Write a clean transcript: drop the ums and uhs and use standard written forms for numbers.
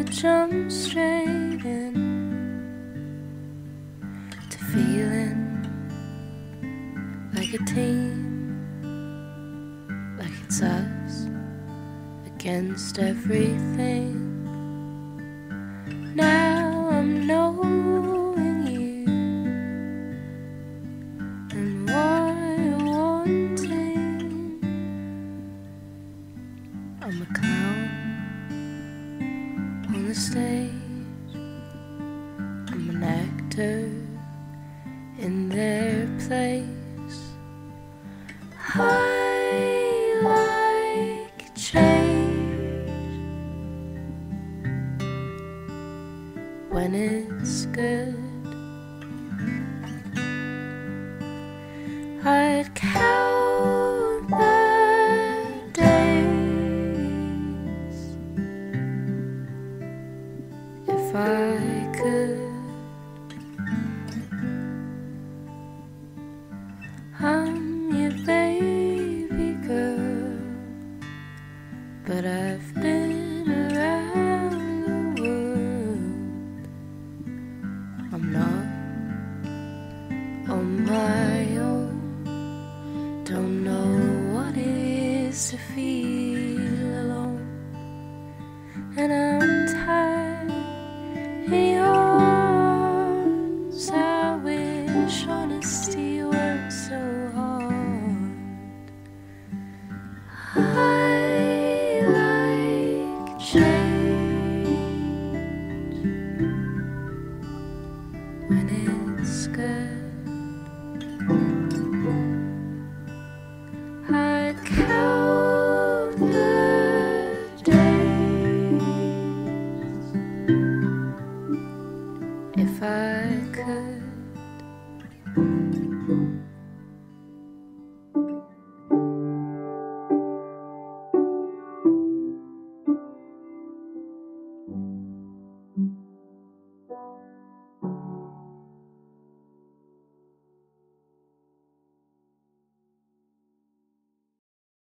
would jump straight in to feeling like a team, like it's us against everything. Now I'm knowing you and what you're wanting. I'm a clown on the stage, I'm an actor in their place. I like change when it's good. I'd count the days if I could. I'm your baby girl, but I've been around the world. I'm not on my own, don't know what it is to feel alone. And I'm tired of yours. I wish honesty weren't so hard. I like change when it's good. I